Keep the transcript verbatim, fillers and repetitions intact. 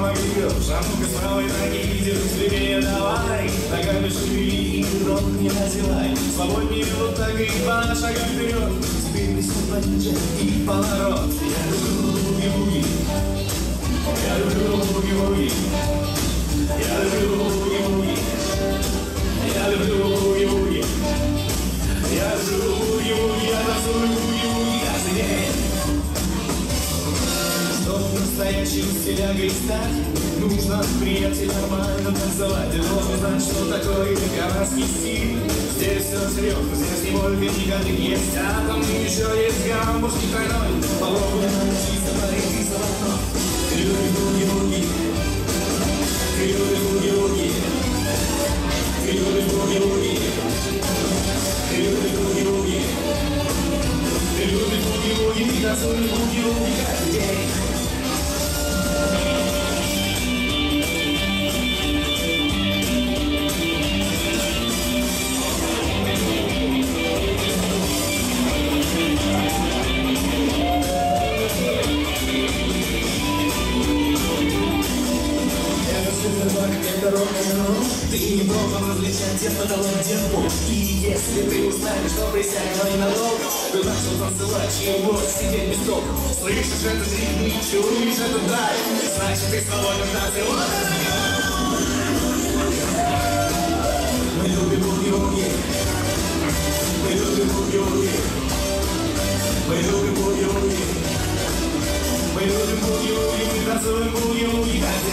огребешь. А ну-ка с правой ноги держись левее, давай. Ногами шевели и рот не надевай. Свободнее вот так и два шага вперед. Теперь присядь пониже и поворот. Я люблю буги-буги. Я люблю буги-буги. Я люблю буги-буги. Я люблю буги-буги. Я люблю буги-буги. Я танцую буги-буги каждый день. Чтоб настоящим стилягой стать, нужно приятель нормально танцевать. Ты должен знать, что такое канадский стиль. Здесь все серьезно, здесь не только никаких есть. А там еще есть гамбургский тройной. Попробуй научиться парить за окном. Ты любишь буги-буги. Ты любишь буги-буги. Ты любишь буги-буги. Ты любишь буги-буги. Ты любишь буги-буги. Ты танцуешь буги-буги каждый день. Это рок-н-ролл. Ты не должен различать темп, это лайф-темпу. И если ты устанешь, то присядь, но ненадолго. Ты начал танцевать, чего сидеть без толку. Слышишь этот ритм и чуешь этот драйв, значит ты свободен в танце. Вот это! Мы любим буги-буги. Мы любим буги-буги. Мы любим буги-буги. Мы любим буги-буги. Мы танцуем буги-буги.